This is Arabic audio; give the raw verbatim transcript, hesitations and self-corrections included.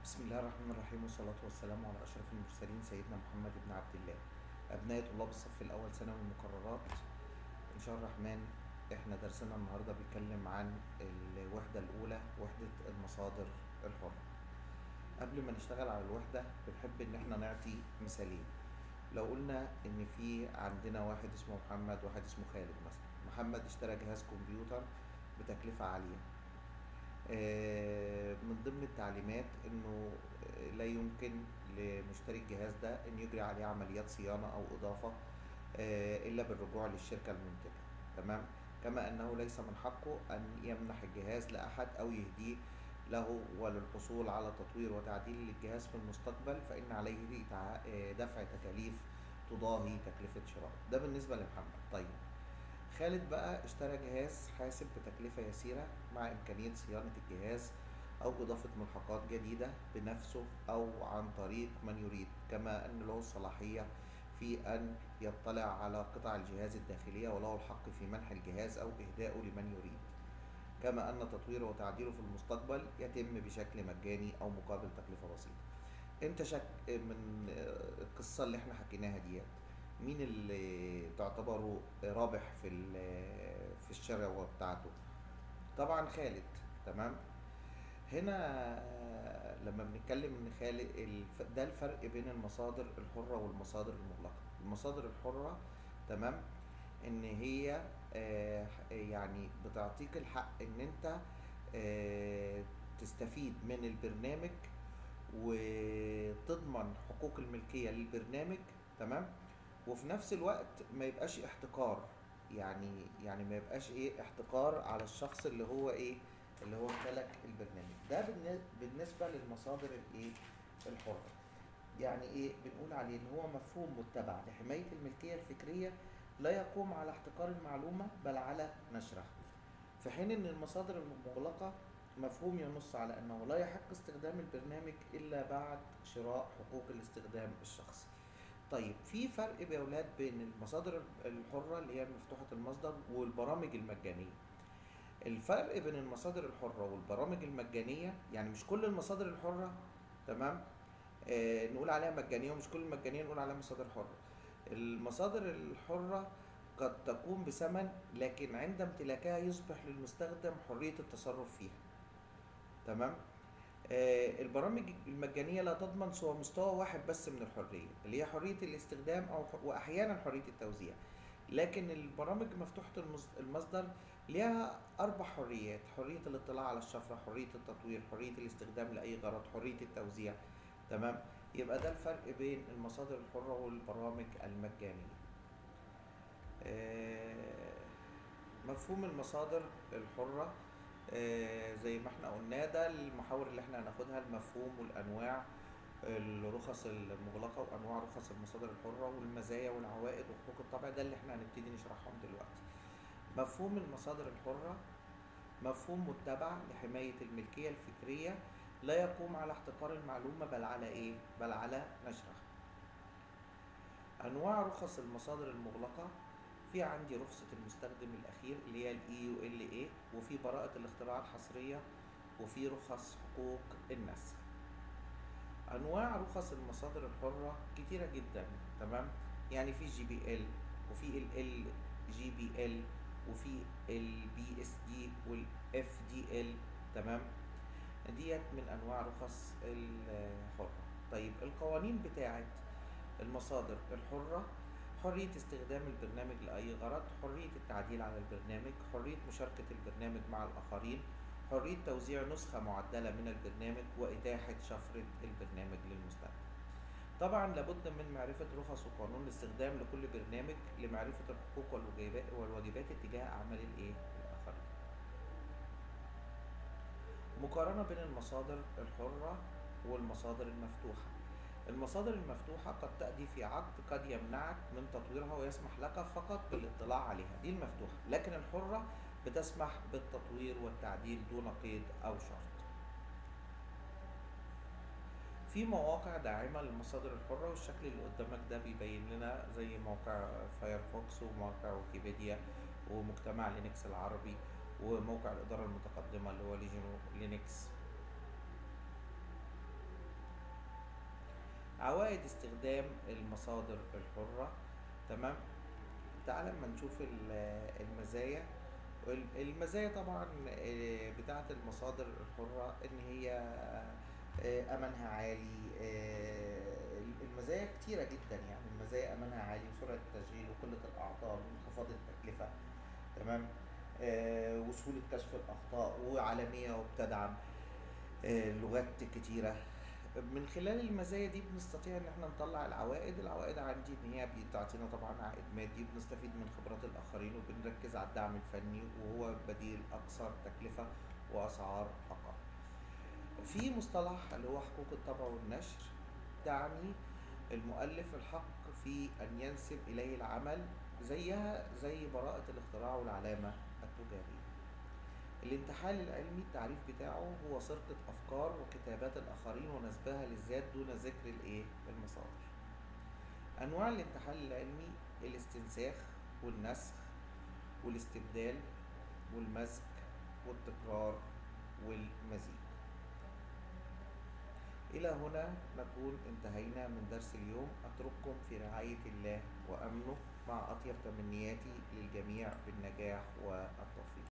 بسم الله الرحمن الرحيم، والصلاة والسلام على أشرف المرسلين سيدنا محمد بن عبد الله. أبناء طلاب الصف الأول ثانوي المقررات، إن شاء الرحمن إحنا درسنا النهاردة بيتكلم عن الوحدة الأولى، وحدة المصادر الحرة. قبل ما نشتغل على الوحدة بنحب إن إحنا نعطي مثالين. لو قلنا إن في عندنا واحد اسمه محمد وواحد اسمه خالد مثلا. محمد اشترى جهاز كمبيوتر بتكلفة عالية. آه، من ضمن التعليمات انه آه، لا يمكن لمشتري الجهاز ده ان يجري عليه عمليات صيانة او اضافة آه، الا بالرجوع للشركة المنتجة. تمام. كما انه ليس من حقه ان يمنح الجهاز لاحد او يهديه له، وللحصول على تطوير وتعديل للجهاز في المستقبل فان عليه تع- آه، دفع تكاليف تضاهي تكلفة شرائه. ده بالنسبة لمحمد. طيب، خالد بقى اشترى جهاز حاسب بتكلفة يسيرة مع إمكانية صيانة الجهاز أو إضافة ملحقات جديدة بنفسه أو عن طريق من يريد، كما أن له الصلاحية في أن يطلع على قطع الجهاز الداخلية، وله الحق في منح الجهاز أو إهدائه لمن يريد، كما أن تطويره وتعديله في المستقبل يتم بشكل مجاني أو مقابل تكلفة بسيطة. انت شك من القصة اللي احنا حكيناها ديت، مين اللي تعتبره رابح في في الشراء بتاعته؟ طبعا خالد. تمام. هنا لما بنتكلم ان خالد الف- ده الفرق بين المصادر الحرة والمصادر المغلقة. المصادر الحرة، تمام، ان هي آه، يعني بتعطيك الحق ان انت آه، تستفيد من البرنامج وتضمن حقوق الملكية للبرنامج. تمام. وفي نفس الوقت ما يبقاش احتكار، يعني يعني ما يبقاش ايه احتكار على الشخص اللي هو ايه اللي هو امتلك البرنامج ده. بالن- بالنسبة للمصادر الايه الحرة، يعني ايه بنقول عليه ان هو مفهوم متبع لحماية الملكية الفكرية، لا يقوم على احتكار المعلومة بل على نشرها. في حين ان المصادر المغلقة مفهوم ينص على انه لا يحق استخدام البرنامج الا بعد شراء حقوق الاستخدام الشخصي. طيب، في فرق يا اولاد بين المصادر الحرة اللي هي مفتوحة المصدر والبرامج المجانية. الفرق بين المصادر الحرة والبرامج المجانية، يعني مش كل المصادر الحرة، تمام، آه نقول عليها مجانية، ومش كل المجانية نقول عليها مصادر حرة. المصادر الحرة قد تقوم بثمن، لكن عند امتلاكها يصبح للمستخدم حرية التصرف فيها. تمام. آه البرامج المجانية لا تضمن سوى مستوى واحد بس من الحرية، اللي هي حرية الاستخدام أو ح- وأحيانا حرية التوزيع. لكن البرامج مفتوحة المص- المصدر لها أربع حريات: حرية الاطلاع على الشفرة، حرية التطوير، حرية الاستخدام لأي غرض، حرية التوزيع. تمام. يبقى ده الفرق بين المصادر الحرة والبرامج المجانية. آه، مفهوم المصادر الحرة، آه، زي ما احنا قلنا، ده المحاور اللي احنا هناخدها: المفهوم والأنواع، الرخص المغلقة وأنواع رخص المصادر الحرة، والمزايا والعوائد وحقوق الطبع. ده اللي احنا هنبتدي نشرحهم دلوقتي. مفهوم المصادر الحرة مفهوم متبع لحماية الملكية الفكرية، لا يقوم على احتكار المعلومة بل على ايه؟ بل على نشرها. انواع رخص المصادر المغلقة: في عندي رخصة المستخدم الأخير اللي هي ال إي يو إل إيه، وفي براءة الاختراع الحصرية، وفي رخص حقوق النسخ. أنواع رخص المصادر الحرة كتيرة جدا. تمام. يعني في جي بي إل، وفي ال ال جي بي إل، وفي ال بي إس دي وال إف دي إل. تمام. ديت من أنواع رخص الحرة. طيب، القوانين بتاعت المصادر الحرة: حرية استخدام البرنامج لأي غرض، حرية التعديل على البرنامج، حرية مشاركة البرنامج مع الآخرين، حرية توزيع نسخة معدلة من البرنامج، وإتاحة شفرة البرنامج للمستخدم. طبعا لابد من معرفة رخص وقانون الاستخدام لكل برنامج لمعرفة الحقوق والواجبات والواجبات اتجاه أعمال الإيه؟ الآخرين. مقارنة بين المصادر الحرة والمصادر المفتوحة: المصادر المفتوحة قد تأتي في عقد قد يمنعك من تطويرها ويسمح لك فقط بالاطلاع عليها، دي المفتوحة. لكن الحرة بتسمح بالتطوير والتعديل دون قيد أو شرط. في مواقع داعمة للمصادر الحرة، والشكل اللي قدامك ده بيبين لنا زي موقع فايرفوكس وموقع ويكيبيديا ومجتمع لينكس العربي وموقع الإدارة المتقدمة اللي هو ليجن لينكس. عوائد استخدام المصادر الحرة. تمام. تعال اما نشوف ال- المزايا. وال- المزايا طبعا آه، بتاعة المصادر الحرة ان هي آه، امانها عالي. آه، المزايا كتيرة جدا، يعني المزايا امانها عالي وسرعة التشغيل وقلة الاعطال وانخفاض التكلفة. تمام. آه، وسهولة كشف الاخطاء وعالمية وبتدعم آه، لغات كتيرة. من خلال المزايا دي بنستطيع ان احنا نطلع العوائد. العوائد عندي ان هي بتعطينا طبعا عائد مادي، بنستفيد من خبرات الاخرين وبنركز على الدعم الفني وهو بديل اكثر تكلفة واسعار اقل. في مصطلح اللي هو حقوق الطبع والنشر، تعني المؤلف الحق في ان ينسب اليه العمل زيها زي براءة الاختراع والعلامة التجارية. الانتحال العلمي التعريف بتاعه هو سرقة أفكار وكتابات الآخرين ونسبها للذات دون ذكر الإيه؟ المصادر. أنواع الانتحال العلمي: الاستنساخ والنسخ والاستبدال والمزج والتكرار والمزيج. إلى هنا نكون انتهينا من درس اليوم. أترككم في رعاية الله وأمنه، مع أطيب تمنياتي للجميع بالنجاح والتوفيق.